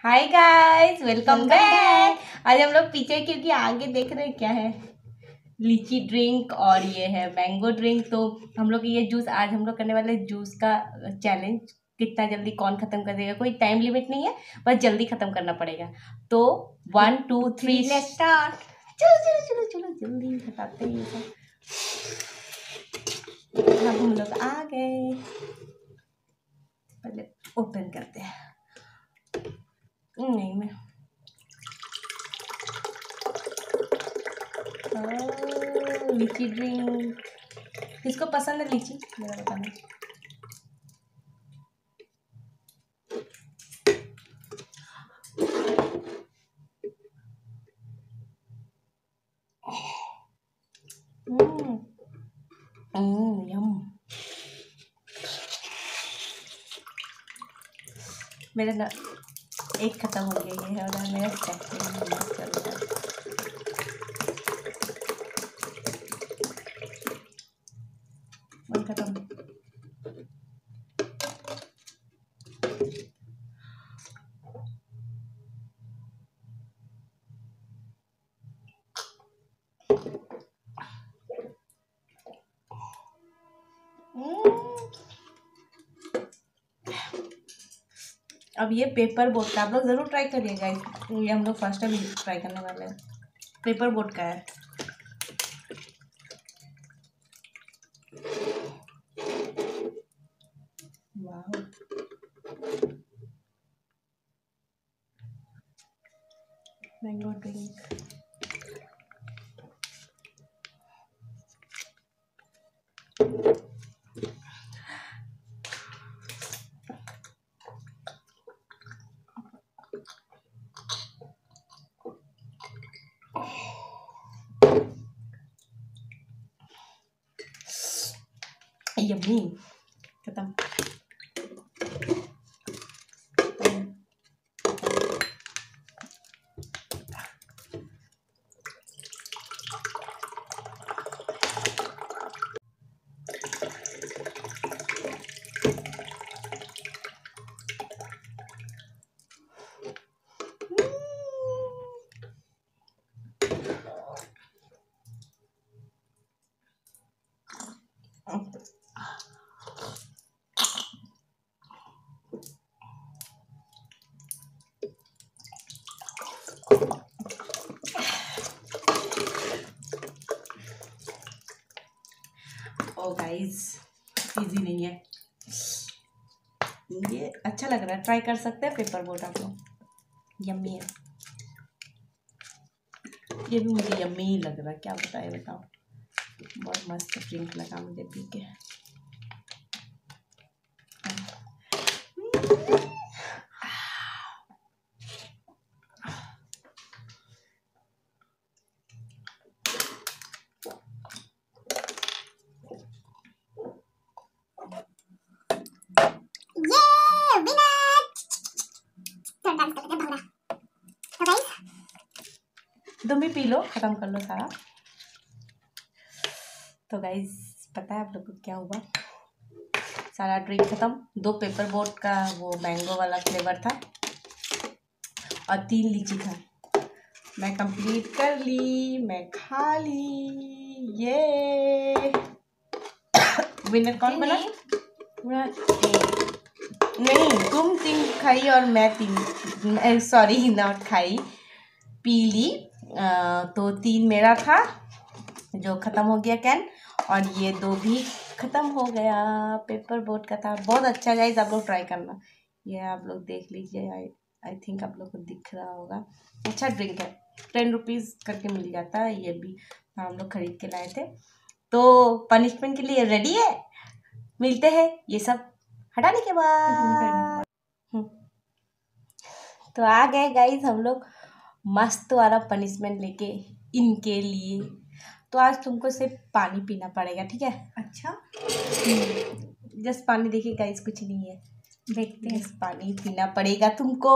Hi guys, welcome back. आज हम लोग पीछे क्योंकि आगे देख रहे हैं क्या है, लीची ड्रिंक और ये है मैंगो ड्रिंक। तो हम लोग ये जूस आज हम लोग करने वाले जूस का चैलेंज, कितना जल्दी कौन खत्म कर देगा। कोई टाइम लिमिट नहीं है, बस जल्दी खत्म करना पड़ेगा। तो 1 2 3 स्टार्ट। चलो चलो चलो चलो जल्दी हटाते हैं ये सब। अब हम लोग आ गए, पहले ओपन करते हैं। नहीं मैं लीची ड्रिंक, किसको पसंद है लीची मेरा बताना। यम। मेरा ना एक खत्म हो गया, ये है और मेरा सेकंड चल रहा है। खत्म। अब ये पेपर बोट का आप लोग ज़रूर ट्राई करिएगा। ये हम लोग फर्स्ट टाइम ट्राई करने वाले हैं। पेपर बोट का है। वाह, मैंगो ड्रिंक। यम्मी। खत्म। ओ गाइस, इजी नहीं है ये। अच्छा लग रहा है, ट्राई कर सकते हैं पेपर बोट आप लोग। यम्मी है ये भी, मुझे यम्मी ही लग रहा है। क्या बताए बताओ, बहुत मस्त ड्रिंक लगा मुझे पी के। तुम भी पी लो, खत्म कर लो सारा। तो गाइस पता है आप लोग को क्या हुआ, सारा ड्रिंक खत्म। 2 पेपर बोट का वो मैंगो वाला फ्लेवर था और 3 लीची था। मैं कंप्लीट कर ली, मैं खा ली। ये विनर कौन बना? नहीं, तुम 3 खाई और मैं 3, सॉरी नॉट खाई, पी ली। तो 3 मेरा था जो ख़त्म हो गया कैन, और ये 2 भी ख़त्म हो गया। पेपर बोट का था, बहुत अच्छा गाइस, आप लोग ट्राई करना। ये आप लोग देख लीजिए, आई थिंक आप लोग को दिख रहा होगा। अच्छा ड्रिंक है, 10 रुपीज़ करके मिल जाता है। ये भी हम लोग खरीद के लाए थे। तो पनिशमेंट के लिए रेडी है, मिलते हैं ये सब हटाने के बाद। तो आ गए गाइस हम लोग मस्त वाला पनिशमेंट लेके इनके लिए। तो आज तुमको सिर्फ पानी पीना पड़ेगा, ठीक है? अच्छा, जस्ट पानी। देखिए गाइस, कुछ नहीं है, देखते हैं। पानी पीना पड़ेगा तुमको।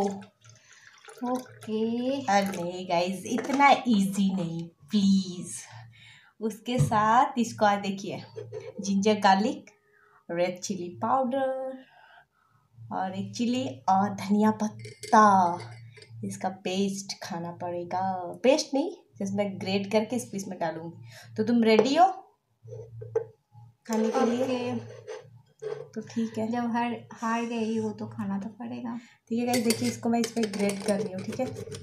ओके। अरे नहीं गाइस, इतना इजी नहीं, प्लीज। उसके साथ इसको आज देखिए, ginger garlic, red chilli powder और एक चिली और धनिया पत्ता, इसका पेस्ट खाना पड़ेगा। पेस्ट नहीं, जिसमें ग्रेट करके इस पीस में डालूंगी। तो तुम रेडी हो खाने के लिए? तो ठीक है, जब हार गई हो तो खाना तो पड़ेगा। ठीक है गाइस, देखिए इसको मैं इसमें ग्रेट कर रही हूँ, ठीक है।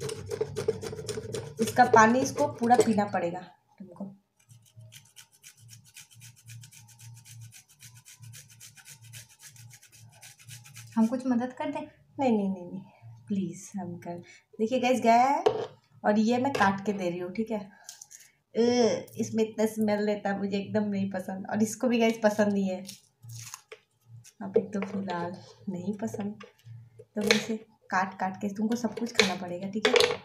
इसका पानी इसको पूरा पीना पड़ेगा तुमको। हम कुछ मदद कर दें? नहीं नहीं नहीं नहीं, प्लीज़ हम कर। देखिए गाइस गया है, और ये मैं काट के दे रही हूँ, ठीक है। इसमें इतना स्मेल लेता है, मुझे एकदम नहीं पसंद, और इसको भी गाइस पसंद नहीं है। अभी तो फिलहाल नहीं पसंद, तो मैं इसे काट काट के तुमको सब कुछ खाना पड़ेगा, ठीक है।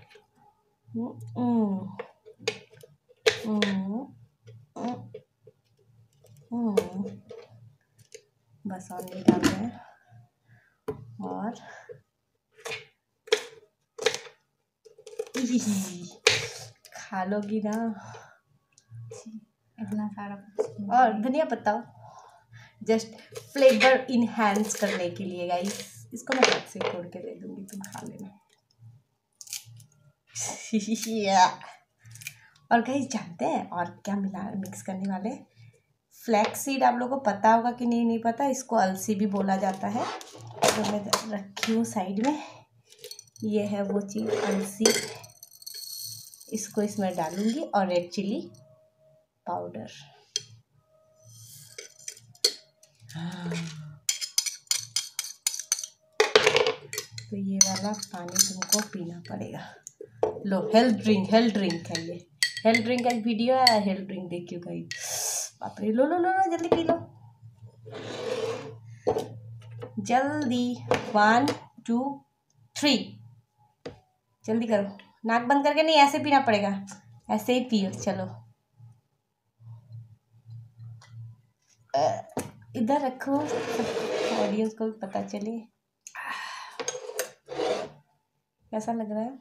बस और नहीं डाल रहे हैं, और खा लोगी ना इतना सारा कुछ। और धनिया पत्ता जस्ट फ्लेवर इनहेंस करने के लिए गाइस। इसको मैं हाथ से तोड़ के दे दूंगी, तुम खा लेना। और गाइस जानते हैं और क्या मिक्स करने वाले? Flax seed. आप लोगों को पता होगा कि नहीं पता, इसको अलसी भी बोला जाता है। तो मैं रखी हूँ साइड में, ये है वो चीज़ अलसी। इसको इसमें डालूंगी, और रेड चिली पाउडर। तो ये वाला पानी तुमको पीना पड़ेगा। लो, हेल्थ ड्रिंक है ये। हेल्थ ड्रिंक का वीडियो है, हेल्थ ड्रिंक देखियो गाइस। बाप रे, लो लो लो लो, जल्दी पी लो जल्दी। 1 2 3, जल्दी करो। नाक बंद करके नहीं, ऐसे पीना पड़ेगा, ऐसे ही पियो। चलो इधर रखो, ऑडियंस को भी पता चले कैसा लग रहा है।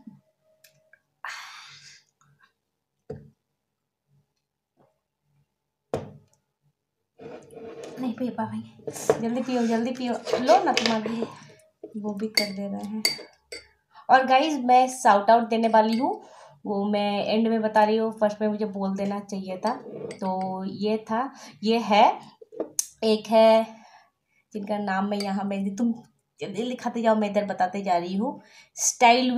नहीं पी पाएंगे, जल्दी पियो। लो ना, तुम्हारे वो भी कर दे रहे हैं। और गाइज मैं शाउट आउट देने वाली हूँ, वो मैं एंड में बता रही हूँ, फर्स्ट में मुझे बोल देना चाहिए था। तो ये है एक है जिनका नाम मैं यहाँ में, तुम जल्दी लिखाते जाओ, मैं इधर बताते जा रही हूँ। स्टाइल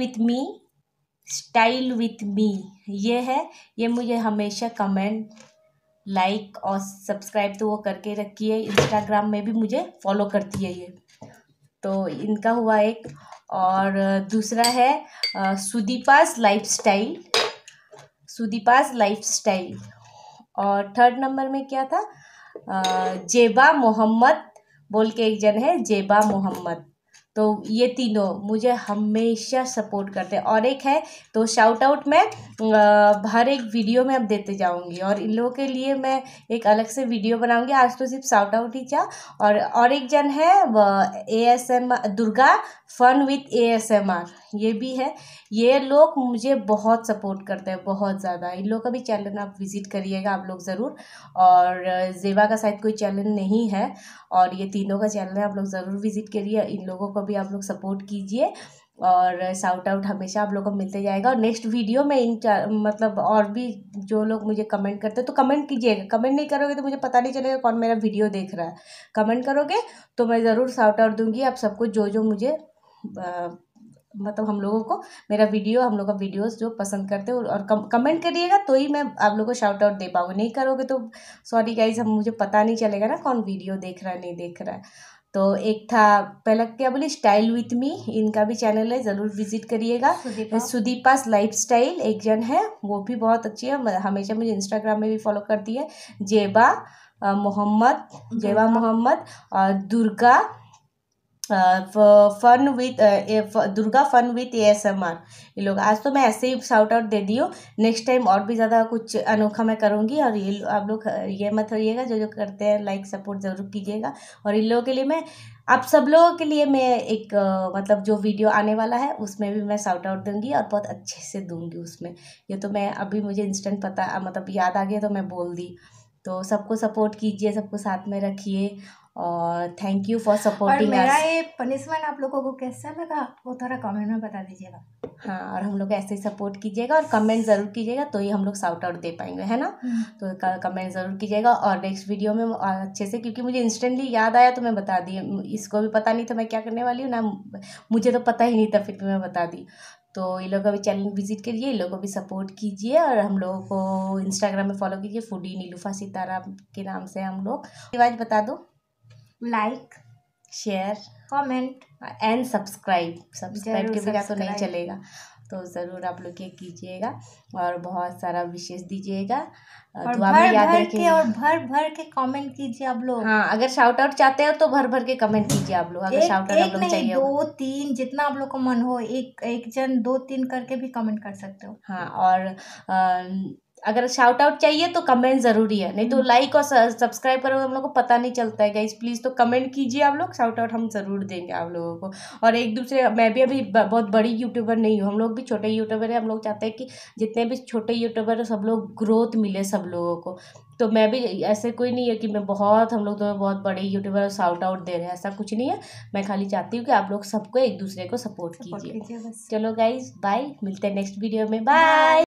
विथ मी ये है। ये मुझे हमेशा कमेंट, लाइक और सब्सक्राइब तो वो करके रखी है। इंस्टाग्राम में भी मुझे फॉलो करती है ये। तो इनका हुआ एक, और दूसरा है सुदीपास लाइफस्टाइल। और थर्ड नंबर में क्या था, जेबा मोहम्मद बोल के एक जन है, जेबा मोहम्मद। तो ये तीनों मुझे हमेशा सपोर्ट करते हैं। और एक है, तो शाउट आउट मैं हर एक वीडियो में अब देते जाऊंगी, और इन लोगों के लिए मैं एक अलग से वीडियो बनाऊंगी। आज तो सिर्फ शाउट आउट ही था। और एक जन है ASMR, Durga fun with ASMR, ये भी है। ये लोग मुझे बहुत सपोर्ट करते हैं, बहुत ज़्यादा। इन लोगों का भी चैनल आप विजिट करिएगा आप लोग ज़रूर। और जेबा का शायद कोई चैनल नहीं है, और ये तीनों का चैनल है, आप लोग ज़रूर विजिट करिए। इन लोगों को भी आप लोग सपोर्ट कीजिए, और शाउट आउट हमेशा आप लोग को मिलते जाएगा। और नेक्स्ट वीडियो में मतलब और भी जो लोग मुझे कमेंट करते हैं, तो कमेंट कीजिएगा। कमेंट नहीं करोगे तो मुझे पता नहीं चलेगा कौन मेरा वीडियो देख रहा है। कमेंट करोगे तो मैं ज़रूर शाउट आउट दूंगी आप सबको, जो मुझे मतलब हम लोगों को मेरा वीडियो, हम लोग का वीडियोस जो पसंद करते हो, और कमेंट करिएगा तो ही मैं आप लोगों को शाउट आउट दे पाऊँगी। नहीं करोगे तो सॉरी गाइज, हम मुझे पता नहीं चलेगा ना कौन वीडियो देख रहा है नहीं देख रहा है। तो एक था पहला क्या बोली, स्टाइल विथ मी, इनका भी चैनल है, ज़रूर विजिट करिएगा। सुदीपास लाइफस्टाइल एक जन है, वो भी बहुत अच्छी है, हमेशा मुझे इंस्टाग्राम में भी फॉलो करती है। जेबा मोहम्मद और दुर्गा फन विथ ASMR, ये लोग। आज तो मैं ऐसे ही शाउट आउट दे दी हूँ, नेक्स्ट टाइम और भी ज़्यादा कुछ अनोखा मैं करूँगी। और ये आप लोग ये मत होइएगा, जो करते हैं लाइक सपोर्ट ज़रूर कीजिएगा। और इन लोगों के लिए मैं, आप सब लोगों के लिए मैं एक मतलब जो वीडियो आने वाला है उसमें भी मैं शाउट आउट दूँगी, और बहुत अच्छे से दूँगी उसमें। ये तो मैं अभी मुझे इंस्टेंट पता मतलब याद आ गया तो मैं बोल दी। तो सबको सपोर्ट कीजिए, सबको साथ में रखिए, और थैंक यू फॉर और सपोर्टिंग मेरा अस। ये पनिशमेंट आप लोगों को कैसा लगा वो थोड़ा कमेंट में बता दीजिएगा। हाँ, और हम लोग ऐसे ही सपोर्ट कीजिएगा और कमेंट ज़रूर कीजिएगा, तो ही हम लोग शाउट आउट दे पाएंगे, है ना। तो कमेंट ज़रूर कीजिएगा और नेक्स्ट वीडियो में अच्छे से, क्योंकि मुझे इंस्टेंटली याद आया तो मैं बता दी, इसको भी पता नहीं था मैं क्या करने वाली हूँ ना, मुझे तो पता ही नहीं था, फिर भी मैं बता दी। तो ये लोग अभी चैनल विजिट करिए, ये लोगों को भी सपोर्ट कीजिए और हम लोगों को इंस्टाग्राम में फॉलो कीजिए, फूडी नीलूफा सितारा के नाम से हम लोग। रिवाज बता दो। Like, share comment and subscribe जरूर के बिना तो नहीं सब्सक्राइब। चलेगा, तो ज़रूर आप लोग ये कीजिएगा और बहुत सारा विशेष दीजिएगा, और दुआ में याद भर के रखिएगा। और भर के कमेंट कीजिए आप लोग। हाँ, अगर शाउट आउट चाहते हो तो भर के कमेंट कीजिए आप लोग, अगर शाउट आउट आप एक लोग नहीं, चाहिए हो। 2 3 जितना आप लोग को मन हो, एक जन 2 3 करके भी कमेंट कर सकते हो। हाँ, और अगर शाउट आउट चाहिए तो कमेंट ज़रूरी है, नहीं तो लाइक और सब्सक्राइब करोगे हम लोग को पता नहीं चलता है गाइस। प्लीज़ तो कमेंट कीजिए आप लोग, शाउट आउट हम ज़रूर देंगे आप लोगों को। और एक दूसरे, मैं भी अभी बहुत बड़ी यूट्यूबर नहीं हूँ, हम लोग भी छोटे यूट्यूबर हैं, हम लोग चाहते हैं कि जितने भी छोटे यूट्यूबर हैं सब लोग ग्रोथ मिले सब लोगों को। तो मैं भी ऐसे कोई नहीं है कि मैं बहुत, हम लोग तो बहुत बड़े यूट्यूबर शाउट आउट दे रहे हैं, ऐसा कुछ नहीं है। मैं खाली चाहती हूँ कि आप लोग सबको एक दूसरे को सपोर्ट कीजिए। कीजिए बस। चलो गाइज बाय, मिलते हैं नेक्स्ट वीडियो में, बाय।